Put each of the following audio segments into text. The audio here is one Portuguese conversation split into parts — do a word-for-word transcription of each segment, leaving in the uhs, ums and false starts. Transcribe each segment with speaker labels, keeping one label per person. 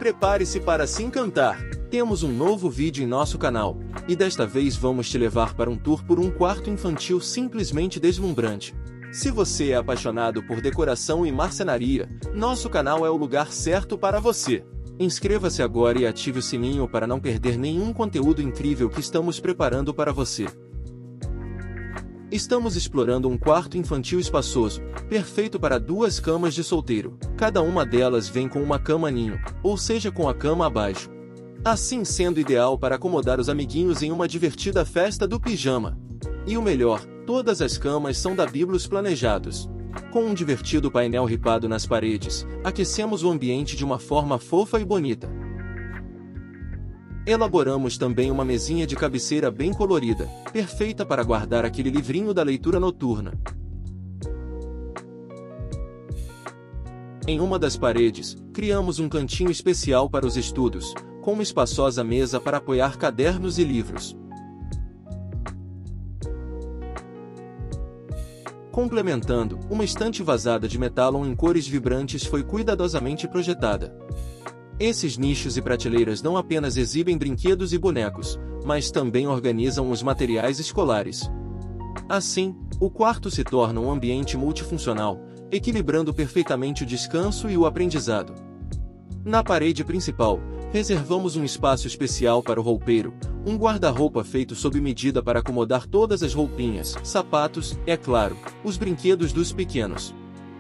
Speaker 1: Prepare-se para se encantar! Temos um novo vídeo em nosso canal, e desta vez vamos te levar para um tour por um quarto infantil simplesmente deslumbrante. Se você é apaixonado por decoração e marcenaria, nosso canal é o lugar certo para você. Inscreva-se agora e ative o sininho para não perder nenhum conteúdo incrível que estamos preparando para você. Estamos explorando um quarto infantil espaçoso, perfeito para duas camas de solteiro. Cada uma delas vem com uma cama ninho, ou seja, com a cama abaixo. Assim sendo ideal para acomodar os amiguinhos em uma divertida festa do pijama. E o melhor, todas as camas são da Biblos planejados. Com um divertido painel ripado nas paredes, aquecemos o ambiente de uma forma fofa e bonita. Elaboramos também uma mesinha de cabeceira bem colorida, perfeita para guardar aquele livrinho da leitura noturna. Em uma das paredes, criamos um cantinho especial para os estudos, com uma espaçosa mesa para apoiar cadernos e livros. Complementando, uma estante vazada de metalon em cores vibrantes foi cuidadosamente projetada. Esses nichos e prateleiras não apenas exibem brinquedos e bonecos, mas também organizam os materiais escolares. Assim, o quarto se torna um ambiente multifuncional, equilibrando perfeitamente o descanso e o aprendizado. Na parede principal, reservamos um espaço especial para o roupeiro, um guarda-roupa feito sob medida para acomodar todas as roupinhas, sapatos, é claro, os brinquedos dos pequenos.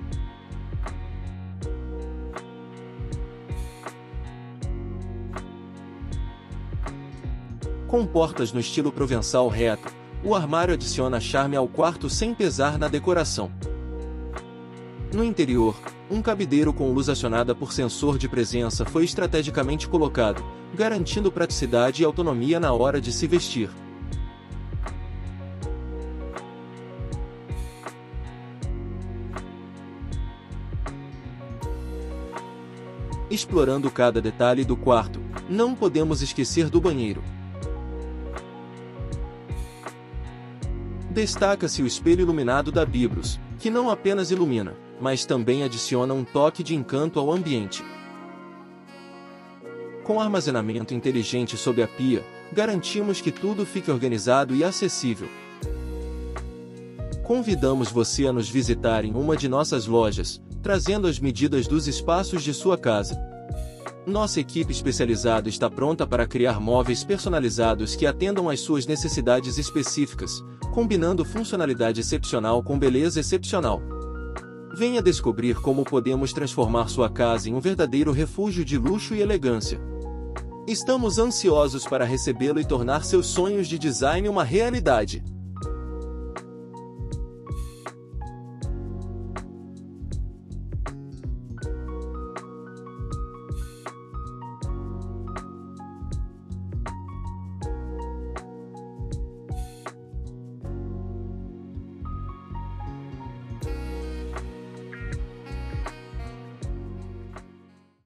Speaker 1: Com portas no estilo provençal reto, o armário adiciona charme ao quarto sem pesar na decoração. No interior, um cabideiro com luz acionada por sensor de presença foi estrategicamente colocado, garantindo praticidade e autonomia na hora de se vestir. Explorando cada detalhe do quarto, não podemos esquecer do banheiro. Destaca-se o espelho iluminado da Biblos, que não apenas ilumina, mas também adiciona um toque de encanto ao ambiente. Com armazenamento inteligente sob a pia, garantimos que tudo fique organizado e acessível. Convidamos você a nos visitar em uma de nossas lojas, trazendo as medidas dos espaços de sua casa. Nossa equipe especializada está pronta para criar móveis personalizados que atendam às suas necessidades específicas, combinando funcionalidade excepcional com beleza excepcional. Venha descobrir como podemos transformar sua casa em um verdadeiro refúgio de luxo e elegância. Estamos ansiosos para recebê-lo e tornar seus sonhos de design uma realidade.